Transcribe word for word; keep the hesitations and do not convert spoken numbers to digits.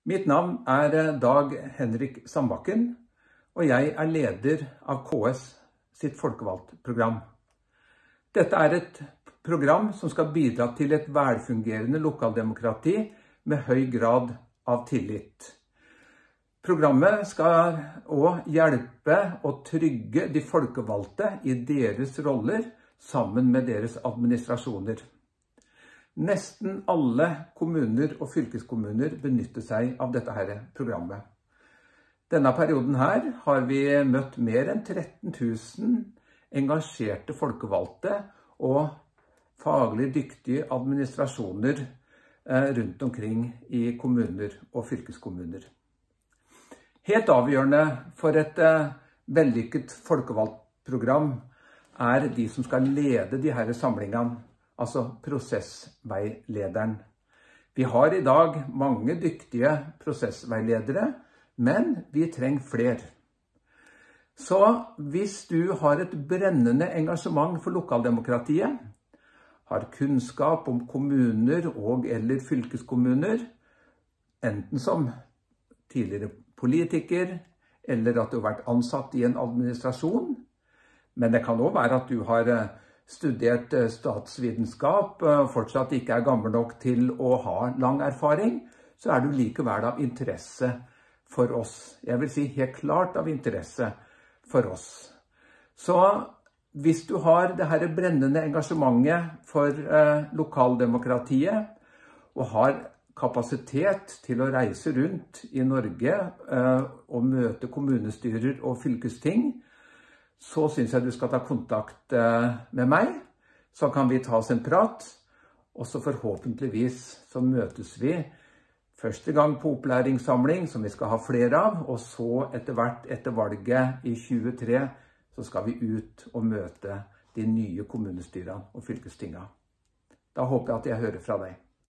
Mitt navn er Dag Henrik Sandbakken, og jeg er leder av K S sitt folkevalgtprogram. Dette er et program som skal bidra til et velfungerende lokaldemokrati med høy grad av tillit. Programmet skal også hjelpe og trygge de folkevalgte i deres roller sammen med deres administrasjoner. Nesten alle kommuner og fylkeskommuner benytter seg av dette her programmet. Denne perioden her har vi møtt mer enn tretten tusen engasjerte folkevalgte og faglig dyktige administrasjoner rundt omkring i kommuner og fylkeskommuner. Helt avgjørende for et vellykket folkevalgtprogram er de som skal lede de her samlingene, altså prosessveilederen. Vi har i dag mange dyktige prosessveiledere, men vi trenger flere. Så hvis du har et brennende engasjement for lokaldemokratiet, har kunnskap om kommuner og eller fylkeskommuner, enten som tidligere politiker, eller at du har vært ansatt i en administrasjon, men det kan også være at du har studert statsvitenskap, fortsatt ikke er gammel nok til å ha lang erfaring, så er du likevel av interesse for oss. Jeg vil si helt klart av interesse for oss. Så hvis du har det her brennende engasjementet for eh, lokaldemokratiet, og har kapasitet til å reise rundt i Norge eh, og møte kommunestyrer og fylkesting, så synes jeg du skal ta kontakt med meg, så kan vi ta oss en prat, og så forhåpentligvis så møtes vi første gang på opplæringssamling, som vi skal ha flere av, og så etter hvert etter valget i tjuetre, så skal vi ut og møte de nye kommunestyrene og fylkestingene. Da håper jeg at jeg hører fra deg.